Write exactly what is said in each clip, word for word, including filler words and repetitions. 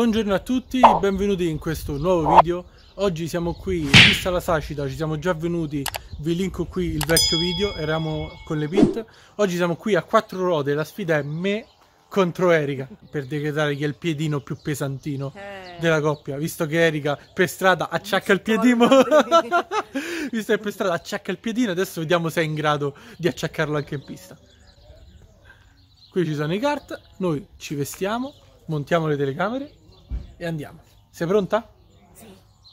Buongiorno a tutti, benvenuti in questo nuovo video. Oggi siamo qui in pista La Sacita, ci siamo già venuti, vi linko qui il vecchio video, eravamo con le pit. Oggi siamo qui a quattro ruote, la sfida è me contro Erika, per decretare chi è il piedino più pesantino eh. della coppia, visto che Erika per strada acciacca il piedino. Visto che per strada acciacca il piedino, adesso vediamo se è in grado di acciaccarlo anche in pista. Qui ci sono i kart, noi ci vestiamo, montiamo le telecamere e andiamo. Sei pronta? Sì.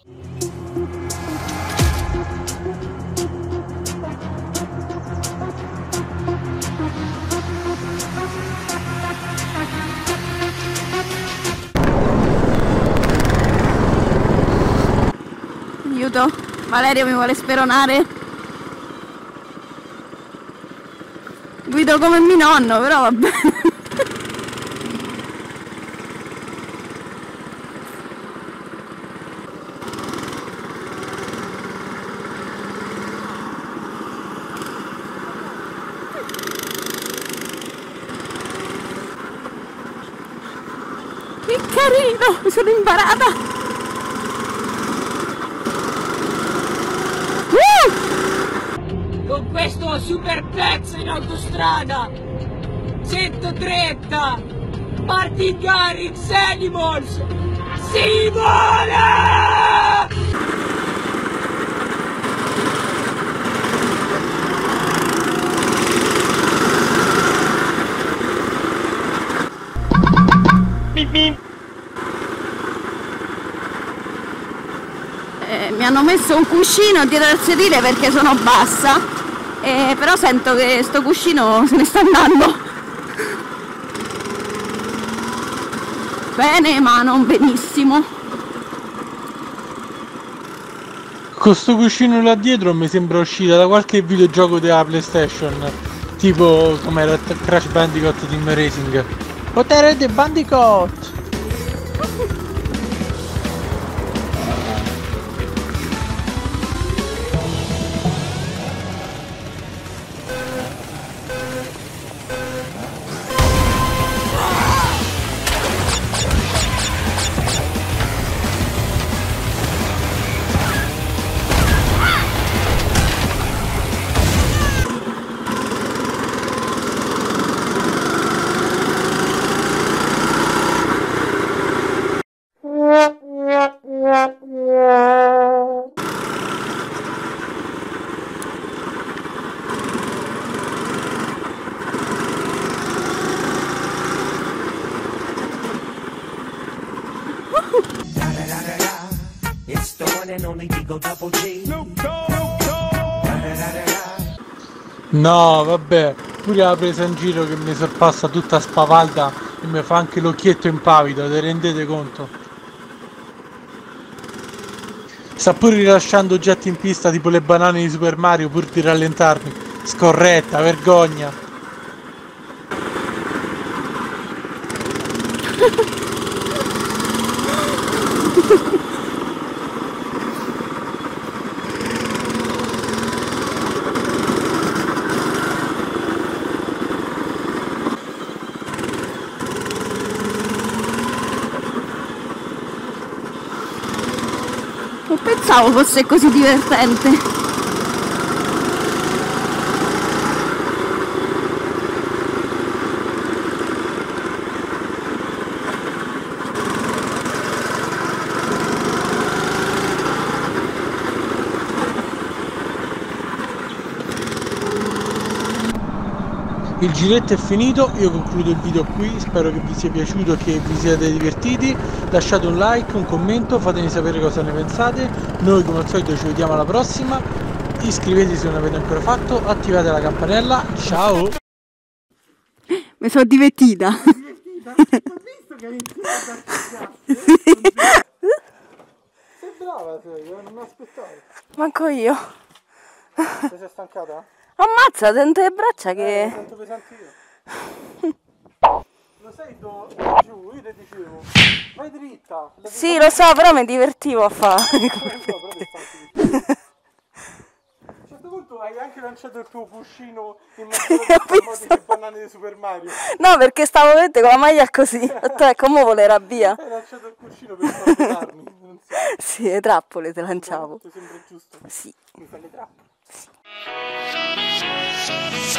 Aiuto, Valerio mi vuole speronare. Guido come mio nonno, però va bene. Che carino, mi sono imparata. Uh! Con questo super pezzo in autostrada centotrenta Martin Garrix Animals si vola! Eh, mi hanno messo un cuscino dietro al sedile perché sono bassa, eh, però sento che sto cuscino se ne sta andando. Bene, ma non benissimo. Con sto cuscino là dietro mi sembra uscita da qualche videogioco della PlayStation, tipo come era Crash Bandicoot Team Racing. Potere di Bandicoot! No, vabbè, pure la presa in giro che mi sorpassa tutta spavalda e mi fa anche l'occhietto impavido, te rendete conto? Sta pure rilasciando oggetti in pista tipo le banane di Super Mario pur di rallentarmi. Scorretta, vergogna. Non pensavo fosse così divertente. Il giretto è finito, io concludo il video qui, spero che vi sia piaciuto e che vi siate divertiti. Lasciate un like, un commento, fatemi sapere cosa ne pensate. Noi come al solito ci vediamo alla prossima. Iscrivetevi se non l'avete ancora fatto, attivate la campanella. Ciao! Mi sono divertita. Divertita? Ho visto che hai iniziato a cacciare. Sei brava, sei, non mi aspettavo. Manco io. Ti sei stancata? Ammazza, sento le braccia che... Eh, sento pesante io. Lo sai dove giù, io ti dicevo, vai dritta. Sì, lo so, però mi divertivo a fare. A un certo punto hai anche la lanciato il tuo cuscino in mezzo alle banane di Super Mario. No, perché stavo vedendo con la maglia così. Te, come volerà via? Hai lanciato il cuscino per farmi, non so. Sì, le trappole te lanciavo. Ti sembra giusto? Sì. Mi fai le trappole? Sì.